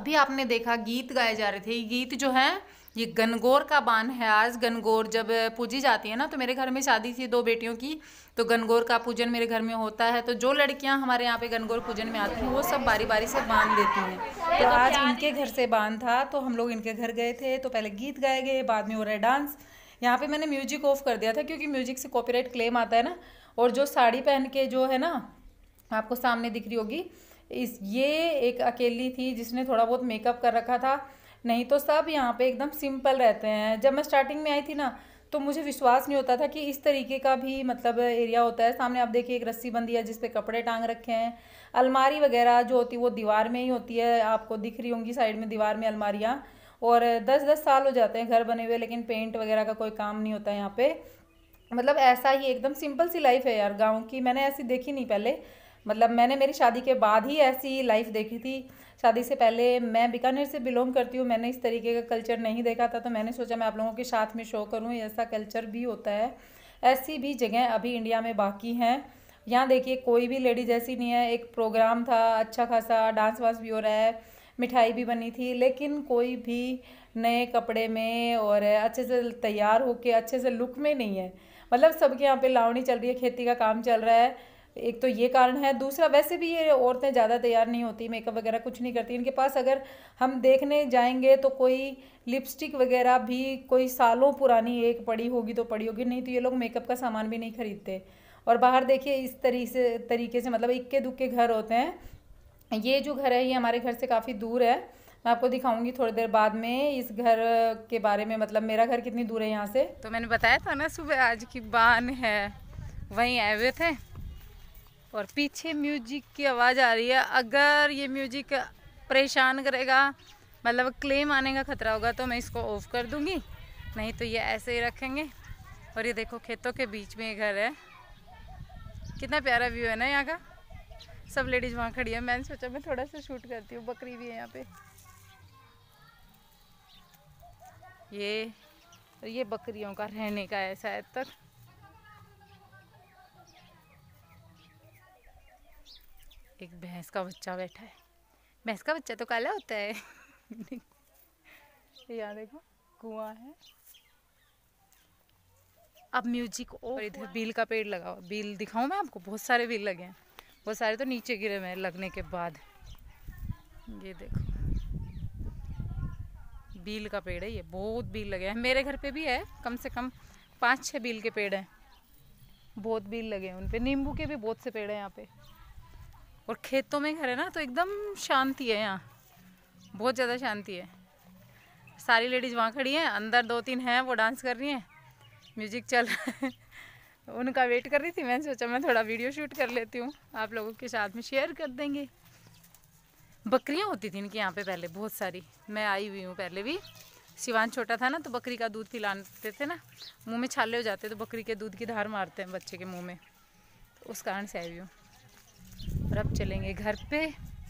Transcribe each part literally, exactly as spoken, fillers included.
अभी आपने देखा गीत गाए जा रहे थे, ये गीत जो है ये गणगौर का बान है। आज गणगौर जब पूजी जाती है ना, तो मेरे घर में शादी थी दो बेटियों की, तो गणगौर का पूजन मेरे घर में होता है। तो जो लड़कियां हमारे यहाँ पे गणगौर पूजन में आती हैं वो सब बारी बारी से बांध देती हैं। तो आज इनके घर से बांध था, तो हम लोग इनके घर गए थे। तो पहले गीत गाए गए, बाद में हो रहा है डांस। यहाँ पे मैंने म्यूजिक ऑफ कर दिया था क्योंकि म्यूजिक से कॉपीराइट क्लेम आता है ना। और जो साड़ी पहन के जो है ना, आपको सामने दिख रही होगी, इस ये एक अकेली थी जिसने थोड़ा बहुत मेकअप कर रखा था, नहीं तो सब यहाँ पे एकदम सिंपल रहते हैं। जब मैं स्टार्टिंग में आई थी ना, तो मुझे विश्वास नहीं होता था कि इस तरीके का भी मतलब एरिया होता है। सामने आप देखिए एक रस्सी बंधी है जिस पे कपड़े टांग रखे हैं। अलमारी वगैरह जो होती है वो दीवार में ही होती है, आपको दिख रही होंगी साइड में दीवार में अलमारियाँ। और दस दस साल हो जाते हैं घर बने हुए, लेकिन पेंट वगैरह का कोई काम नहीं होता यहाँ पे। मतलब ऐसा ही एकदम सिंपल सी लाइफ है यार गाँव की, मैंने ऐसी देखी नहीं पहले। मतलब मैंने मेरी शादी के बाद ही ऐसी लाइफ देखी थी। शादी से पहले मैं बीकानेर से बिलोंग करती हूँ, मैंने इस तरीके का कल्चर नहीं देखा था। तो मैंने सोचा मैं आप लोगों के साथ में शो करूँ ऐसा कल्चर भी होता है। ऐसी भी जगह अभी इंडिया में बाकी हैं। यहाँ देखिए कोई भी लेडीज ऐसी नहीं है। एक प्रोग्राम था अच्छा खासा, डांस वांस भी हो रहा है, मिठाई भी बनी थी, लेकिन कोई भी नए कपड़े में और अच्छे से तैयार होके अच्छे से लुक में नहीं है। मतलब सबके यहाँ पे लावणी चल रही है, खेती का काम चल रहा है। एक तो ये कारण है, दूसरा वैसे भी ये औरतें ज़्यादा तैयार नहीं होती, मेकअप वगैरह कुछ नहीं करती इनके पास। अगर हम देखने जाएंगे तो कोई लिपस्टिक वगैरह भी कोई सालों पुरानी एक पड़ी होगी तो पड़ी होगी, नहीं तो ये लोग मेकअप का सामान भी नहीं खरीदते। और बाहर देखिए इस तरीके से तरीके से मतलब इक्के दुक्के घर होते हैं। ये जो घर है ये हमारे घर से काफ़ी दूर है, मैं आपको दिखाऊंगी थोड़ी देर बाद में इस घर के बारे में, मतलब मेरा घर कितनी दूर है यहाँ से। तो मैंने बताया था ना सुबह आज की बान है, वहीं आए हुए थे और पीछे म्यूजिक की आवाज़ आ रही है। अगर ये म्यूजिक परेशान करेगा, मतलब क्लेम आने का खतरा होगा, तो मैं इसको ऑफ कर दूंगी, नहीं तो ये ऐसे ही रखेंगे। और ये देखो खेतों के बीच में ये घर है, कितना प्यारा व्यू है ना यहाँ का। सब लेडीज वहाँ खड़ी है, मैंने सोचा मैं थोड़ा सा शूट करती हूँ। बकरी भी है यहाँ पे, ये ये बकरियों का रहने का है शायद तक। एक भैंस का बच्चा बैठा है, भैंस का बच्चा तो काला होता है। यहाँ देखो कुआं है। अब म्यूजिक और इधर बील का पेड़ लगा हुआ, बील दिखाऊं मैं आपको, बहुत सारे बील लगे हैं, बहुत सारे तो नीचे गिरे हुए लगने के बाद। ये देखो बील का पेड़ है, ये बहुत बील लगे हैं। मेरे घर पे भी है, कम से कम पाँच छः बील के पेड़ हैं, बहुत बील लगे हैं उन पे। नींबू के भी बहुत से पेड़ हैं यहाँ पे। और खेतों में घर है ना, तो एकदम शांति है यहाँ, बहुत ज़्यादा शांति है। सारी लेडीज़ वहाँ खड़ी हैं, अंदर दो तीन हैं वो डांस कर रही हैं, म्यूजिक चल रहा है। उनका वेट कर रही थी, मैंने सोचा मैं थोड़ा वीडियो शूट कर लेती हूँ, आप लोगों के साथ में शेयर कर देंगे। बकरियाँ होती थी इनके यहाँ पे पहले बहुत सारी, मैं आई हुई हूँ पहले भी। सिवान छोटा था ना, तो बकरी का दूध पिलाते थे ना, मुंह में छाले हो जाते तो बकरी के दूध की धार मारते हैं बच्चे के मुंह में, तो उस कारण से आई हुई हूँ। और अब चलेंगे घर पे।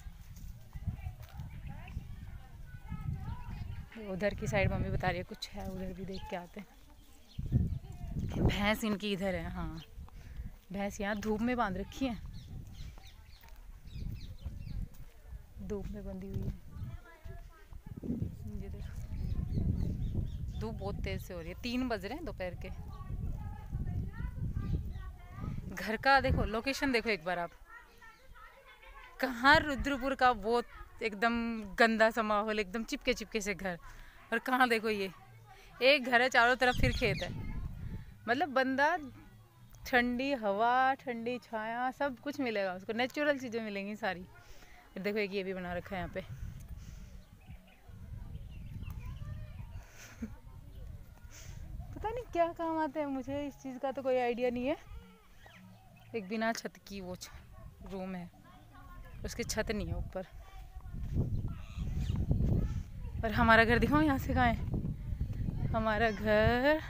उधर की साइड मम्मी बता रही है कुछ है, उधर भी देख के आते हैं। भैंस इनकी इधर है, हाँ भैंस यहाँ धूप में बांध रखी है, धूप में बंधी हुई है। ये देखो धूप बहुत तेज से हो रही है, तीन बज रहे हैं दोपहर के। घर का देखो लोकेशन देखो एक बार आप, कहाँ रुद्रपुर का बहुत एकदम गंदा सा माहौल, एकदम चिपके चिपके से घर, और कहाँ देखो ये एक घर है, चारों तरफ फिर खेत है। मतलब बंदा ठंडी हवा, ठंडी छाया, सब कुछ मिलेगा उसको, नेचुरल चीज़ें मिलेंगी सारी। फिर देखो एक ये भी बना रखा है यहाँ पे। पता नहीं क्या काम आता है, मुझे इस चीज़ का तो कोई आइडिया नहीं है। एक बिना छत की वो रूम है, उसकी छत नहीं है ऊपर। और हमारा घर दिखाओ यहाँ से, कहाँ है हमारा घर।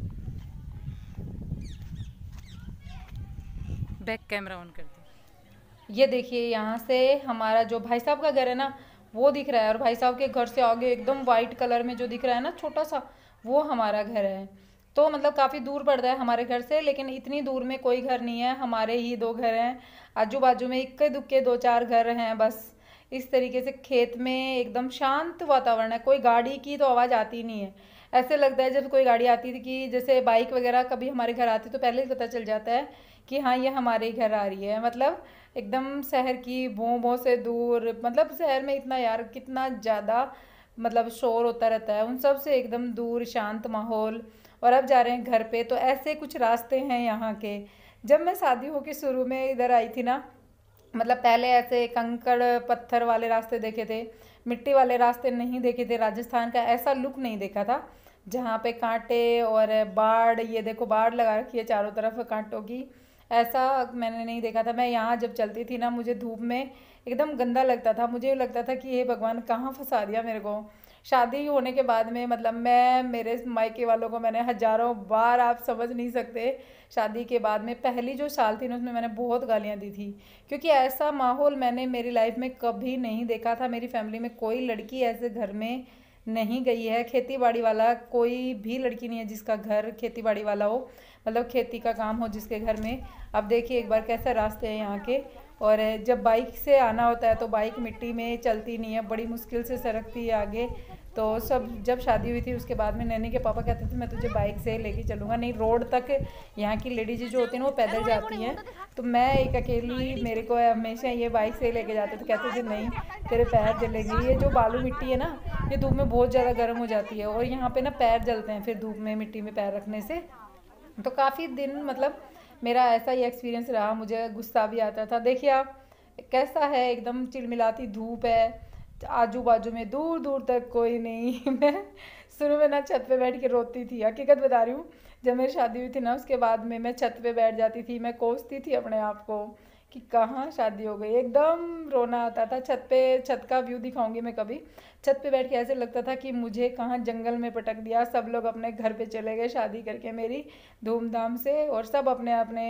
बैक कैमरा ऑन कर दो। ये देखिए यहाँ से हमारा जो भाई साहब का घर है ना वो दिख रहा है, और भाई साहब के घर से आगे एकदम वाइट कलर में जो दिख रहा है ना छोटा सा, वो हमारा घर है। तो मतलब काफ़ी दूर पड़ता है हमारे घर से, लेकिन इतनी दूर में कोई घर नहीं है, हमारे ही दो घर हैं। आजू बाजू में इक्के दुक्के दो चार घर हैं बस। इस तरीके से खेत में एकदम शांत वातावरण है, कोई गाड़ी की तो आवाज़ आती नहीं है। ऐसे लगता है जब कोई गाड़ी आती थी कि जैसे बाइक वगैरह कभी हमारे घर आती तो पहले ही पता चल जाता है कि हाँ ये हमारे घर आ रही है। मतलब एकदम शहर की भों भों से दूर, मतलब शहर में इतना यार कितना ज़्यादा मतलब शोर होता रहता है, उन सब से एकदम दूर शांत माहौल। और अब जा रहे हैं घर पे, तो ऐसे कुछ रास्ते हैं यहाँ के। जब मैं शादी होके शुरू में इधर आई थी ना, मतलब पहले ऐसे कंकड़ पत्थर वाले रास्ते देखे थे, मिट्टी वाले रास्ते नहीं देखे थे, राजस्थान का ऐसा लुक नहीं देखा था जहाँ पे कांटे और बाढ़, ये देखो बाढ़ लगा रखी है चारों तरफ कांटों की, ऐसा मैंने नहीं देखा था। मैं यहाँ जब चलती थी ना, मुझे धूप में एकदम गंदा लगता था, मुझे लगता था कि ये भगवान कहाँ फंसा दिया मेरे को। शादी होने के बाद में मतलब मैं, मेरे मायके वालों को मैंने हजारों बार, आप समझ नहीं सकते, शादी के बाद में पहली जो साल थी ना उसमें मैंने बहुत गालियाँ दी थी, क्योंकि ऐसा माहौल मैंने मेरी लाइफ में कभी नहीं देखा था। मेरी फैमिली में कोई लड़की ऐसे घर में नहीं गई है, खेती बाड़ी वाला कोई भी लड़की नहीं है जिसका घर खेती बाड़ी वाला हो, मतलब खेती का काम हो जिसके घर में। अब देखिए एक बार कैसे रास्ते हैं यहाँ के। और जब बाइक से आना होता है तो बाइक मिट्टी में चलती नहीं है, बड़ी मुश्किल से सरकती है आगे। तो सब जब शादी हुई थी उसके बाद में नैनी के पापा कहते थे मैं तुझे बाइक से लेके चलूँगा, नहीं रोड तक यहाँ की लेडीज जो होती हैं वो पैदल जाती हैं, तो मैं एक अकेली, मेरे को हमेशा ये बाइक से लेके जाते थे। कहते थे नहीं तेरे पैर जलेंगे, ये जो बालू मिट्टी है ना ये धूप में बहुत ज़्यादा गर्म हो जाती है, और यहाँ पे ना पैर जलते हैं फिर धूप में मिट्टी में पैर रखने से। तो काफ़ी दिन मतलब मेरा ऐसा ही एक्सपीरियंस रहा, मुझे गुस्सा भी आता था। देखिए आप कैसा है, एकदम चिलमिलाती धूप है, आजू बाजू में दूर दूर तक कोई नहीं। मैं शुरू में ना छत पे बैठ के रोती थी, हकीकत बता रही हूँ। जब मेरी शादी हुई थी ना उसके बाद में मैं छत पे बैठ जाती थी, मैं कोसती थी अपने आप को कि कहाँ शादी हो गई, एकदम रोना आता था। छत पे, छत का व्यू दिखाऊंगी मैं कभी, छत पे बैठ के ऐसे लगता था कि मुझे कहाँ जंगल में पटक दिया, सब लोग अपने घर पे चले गए शादी करके मेरी धूमधाम से, और सब अपने अपने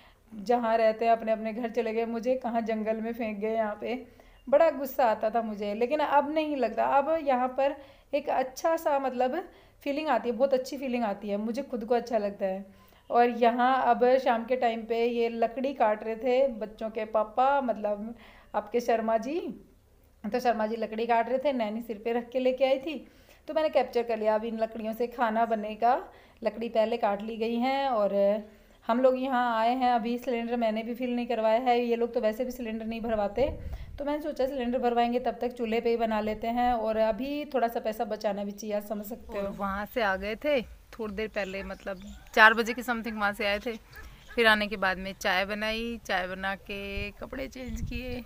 जहाँ रहते हैं अपने अपने घर चले गए, मुझे कहाँ जंगल में फेंक गए यहाँ पे। बड़ा गुस्सा आता था मुझे, लेकिन अब नहीं लगता। अब यहाँ पर एक अच्छा सा मतलब फीलिंग आती है, बहुत अच्छी फीलिंग आती है, मुझे खुद को अच्छा लगता है। और यहाँ अब शाम के टाइम पे ये लकड़ी काट रहे थे बच्चों के पापा, मतलब आपके शर्मा जी, तो शर्मा जी लकड़ी काट रहे थे, नैनी सिर पे रख के लेके आई थी, तो मैंने कैप्चर कर लिया। अब इन लकड़ियों से खाना बनेगा, लकड़ी पहले काट ली गई हैं। और हम लोग यहाँ आए हैं, अभी सिलेंडर मैंने भी फिल नहीं करवाया है, ये लोग तो वैसे भी सिलेंडर नहीं भरवाते, तो मैंने सोचा सिलेंडर भरवाएंगे तब तक चूल्हे पे ही बना लेते हैं, और अभी थोड़ा सा पैसा बचाना भी चाहिए, समझ सकते हो। वहाँ से आ गए थे थोड़ी देर पहले, मतलब चार बजे के समथिंग वहाँ से आए थे। फिर आने के बाद में चाय बनाई, चाय बना के कपड़े चेंज किए।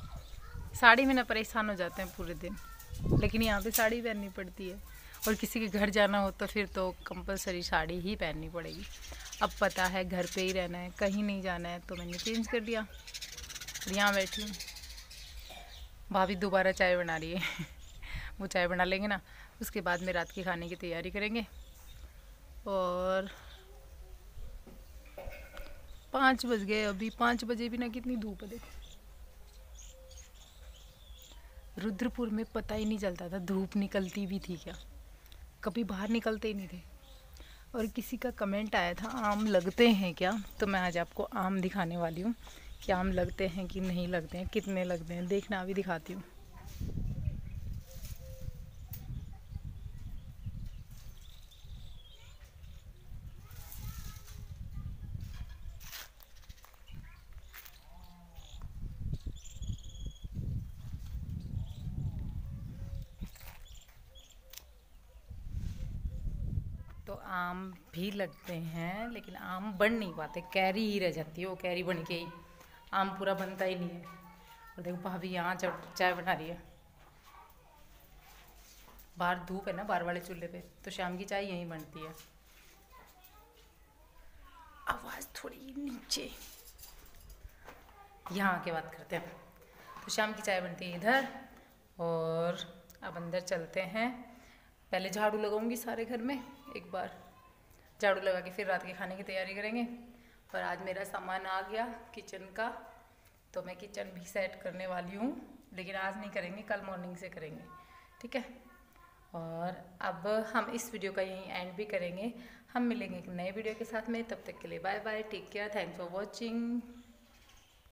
साड़ी में ना परेशान हो जाते हैं पूरे दिन, लेकिन यहाँ पे साड़ी पहननी पड़ती है, और किसी के घर जाना हो तो फिर तो कंपलसरी साड़ी ही पहननी पड़ेगी। अब पता है घर पे ही रहना है, कहीं नहीं जाना है, तो मैंने चेंज कर दिया और यहाँ बैठी हूँ। भाभी दोबारा चाय बना रही है। वो चाय बना लेंगे ना, उसके बाद में रात के खाने की तैयारी करेंगे। और पाँच बज गए, अभी पाँच बजे भी ना कितनी धूप है देखो। रुद्रपुर में पता ही नहीं चलता था धूप निकलती भी थी क्या, कभी बाहर निकलते ही नहीं थे। और किसी का कमेंट आया था आम लगते हैं क्या, तो मैं आज आपको आम दिखाने वाली हूँ कि आम लगते हैं कि नहीं लगते हैं, कितने लगते हैं, देखना अभी दिखाती हूँ। तो आम भी लगते हैं, लेकिन आम बन नहीं पाते, कैरी ही रह जाती है, वो कैरी बन के ही आम पूरा बनता ही नहीं है। और देखो भाभी यहाँ चाय बना रही है, बाहर धूप है ना बाहर वाले चूल्हे पे, तो शाम की चाय यहीं बनती है। आवाज़ थोड़ी नीचे, यहाँ आके बात करते हैं। तो शाम की चाय बनती है इधर, और अब अंदर चलते हैं। पहले झाड़ू लगाऊंगी सारे घर में, एक बार झाड़ू लगा के फिर रात के खाने की तैयारी करेंगे। और आज मेरा सामान आ गया किचन का, तो मैं किचन भी सेट करने वाली हूँ, लेकिन आज नहीं करेंगे, कल मॉर्निंग से करेंगे, ठीक है। और अब हम इस वीडियो का यहीं एंड भी करेंगे। हम मिलेंगे एक नए वीडियो के साथ में, तब तक के लिए bye bye, take care, thanks for watching.